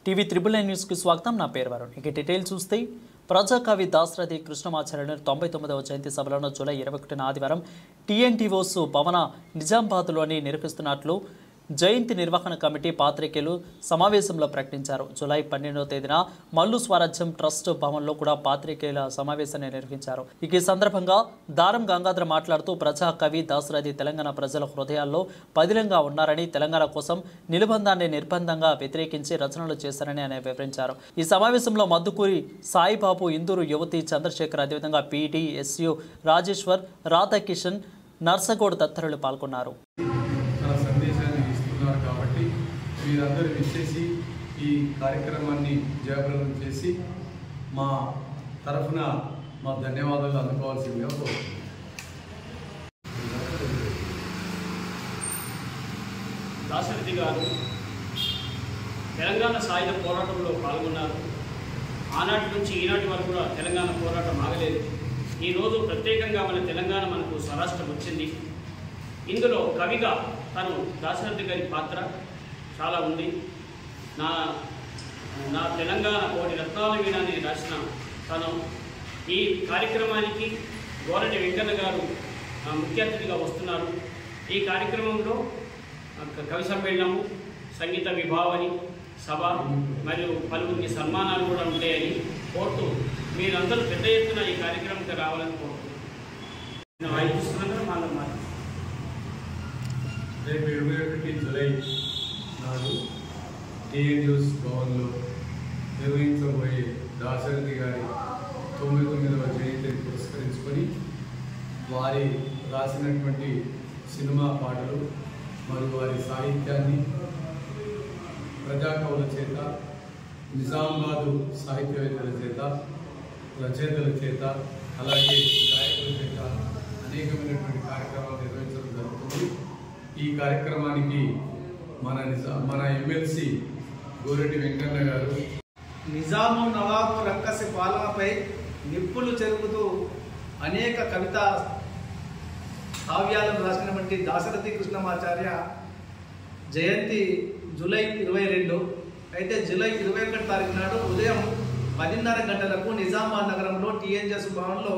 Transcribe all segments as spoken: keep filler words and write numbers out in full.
TV triple nine న్యూస్కి స్వాగతం. నా పేరు వరుణ్. ఇక డీటెయిల్ చూస్తే ప్రజాకవి దాశరథి కృష్ణమాచార్యుల తొంభై తొమ్మిదవ జయంతి సభలను జూలై ఇరవై ఒకటిన ఆదివారం టీఎన్టీఓస్ భవన నిజామాబాద్లోని నిర్వహిస్తున్నట్లు జయంతి నిర్వహణ కమిటీ పాత్రికేయులు సమావేశంలో ప్రకటించారు. జూలై పన్నెండవ తేదీన మల్లు స్వరాజ్యం ట్రస్ట్ భవన్లో కూడా పాత్రికేయుల సమావేశాన్ని నిర్వహించారు. ఇక ఈ సందర్భంగా దారం గంగాధర్ మాట్లాడుతూ ప్రజాకవి దాశరథి తెలంగాణ ప్రజల హృదయాల్లో పదిలంగా ఉన్నారని, తెలంగాణ కోసం నిలుబంధాన్ని నిర్బంధంగా వ్యతిరేకించి రచనలు చేశారని ఆయన వివరించారు. ఈ సమావేశంలో మద్దుకూరి సాయిబాబు, ఇందూరు యువతి చంద్రశేఖర్, అదేవిధంగా పీడీ, ఎస్యు రాజేశ్వర్, రాధాకిషన్, నర్సగౌడ్ తదితరులు పాల్గొన్నారు. కాబట్టి మీరందరూ విచ్చేసి ఈ కార్యక్రమాన్ని జయప్రదం చేసి మా తరఫున మా ధన్యవాదాలు అందుకోవాల్సిందిగా కోరుతున్నాను. దాశరథి గారు తెలంగాణ సాయుధ పోరాటంలో పాల్గొన్నారు. ఆనాటి నుంచి ఈనాటి వరకు కూడా తెలంగాణ పోరాటం ఆగలేదు. ఈరోజు ప్రత్యేకంగా మన తెలంగాణ మనకు స్వరాష్ట్రం వచ్చింది. ఇందులో కవిగా తను దాశరథి గారి పాత్ర చాలా ఉంది. నా నా తెలంగాణ కోటి రత్నాల వీణని రాసిన తను ఈ కార్యక్రమానికి గోరటి వెంకన్న గారు ముఖ్య అతిథిగా వస్తున్నారు. ఈ కార్యక్రమంలో కవి సమ్మేళనము, సంగీత విభావని సభ మరియు పలువురికి సన్మానాలు కూడా ఉంటాయని కోరుతూ మీరందరూ పెద్ద ఎత్తున ఈ కార్యక్రమంకి రావాలని కోరుతున్నాను. వాయిస్తున్నాను మా రేపు ఇరవై ఒకటి జూలై నాడు టీఎన్టీఓస్ భవన్లో నిర్వహించబోయే దాశరథి గారి తొంభై తొమ్మిదవ జయంతిని పురస్కరించుకొని వారి రాసినటువంటి సినిమా పాటలు మరియు వారి సాహిత్యాన్ని ప్రజాకవుల చేత, నిజామాబాదు సాహిత్యవేత్తల చేత, రచయితల చేత, అలాగే గాయకుల చేత అనేకమైనటువంటి కార్యక్రమాలు నిర్వహించడం జరుగుతుంది. ఈ కార్యక్రమానికి మన నిజా మన ఎమ్మెల్సీ గోరెడ్డి వెంకన్న గారు నిజాము నవాబు రక్కసి పాలనపై నిప్పులు చెరుపుతూ అనేక కవిత కావ్యాలను రాసినటువంటి దాశరథి కృష్ణమాచార్య జయంతి జూలై ఇరవై రెండు. అయితే జూలై ఇరవై ఒకటి తారీఖు నాడు ఉదయం పదిన్నర గంటలకు నిజామాబాద్ నగరంలో టీఎన్టీఓస్ భవన్లో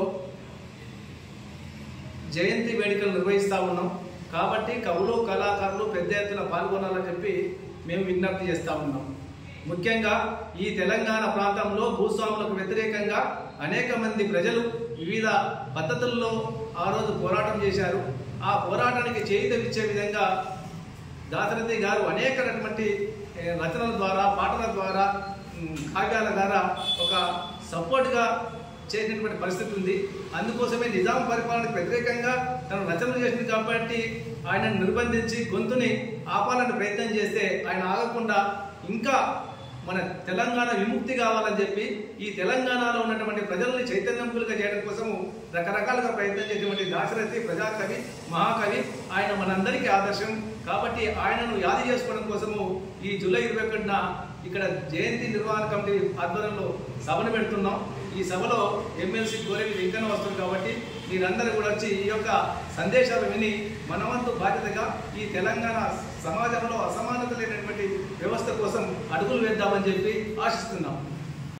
జయంతి వేడుకలు నిర్వహిస్తూ ఉన్నాం. కాబట్టి కవులు, కళాకారులు పెద్ద ఎత్తున పాల్గొనాలని చెప్పి మేము విజ్ఞప్తి చేస్తూ ఉన్నాం. ముఖ్యంగా ఈ తెలంగాణ ప్రాంతంలో భూస్వాములకు వ్యతిరేకంగా అనేక మంది ప్రజలు వివిధ పద్ధతుల్లో ఆ రోజు పోరాటం చేశారు. ఆ పోరాటానికి చేయూతనిచ్చే విధంగా దాశరథి గారు అనేక రకమైన రచనల ద్వారా, పాటల ద్వారా, కావ్యాల ద్వారా ఒక సపోర్ట్గా చేసినటువంటి పరిస్థితి ఉంది. అందుకోసమే నిజాం పరిపాలనకు వ్యతిరేకంగా తను రచనలు చేసింది కాబట్టి ఆయన నిర్బంధించి గొంతుని ఆపాలని ప్రయత్నం చేస్తే ఆయన ఆగకుండా ఇంకా మన తెలంగాణ విముక్తి కావాలని చెప్పి ఈ తెలంగాణలో ఉన్నటువంటి ప్రజల్ని చైతన్యవంతులుగా చేయడం కోసము రకరకాలుగా ప్రయత్నం చేసేటువంటి దాశరథి ప్రజాకవి, మహాకవి. ఆయన మనందరికీ ఆదర్శం. కాబట్టి ఆయనను యాది చేసుకోవడం కోసము ఈ జూలై ఇరవై ఒకటిన ఇక్కడ జయంతి నిర్వహణ కమిటీ ఆధ్వర్యంలో సభను పెడుతున్నాం. ఈ సభలో ఎమ్మెల్సీ గోరెడ్డి వెంకన్న వస్తుంది. కాబట్టి మీరందరూ కూడా వచ్చి ఈ యొక్క సందేశాలు విని మనవంతు బాధ్యతగా ఈ తెలంగాణ సమాజంలో అసమానత లేనటువంటి వ్యవస్థ కోసం అడుగులు వేద్దామని చెప్పి ఆశిస్తున్నాం.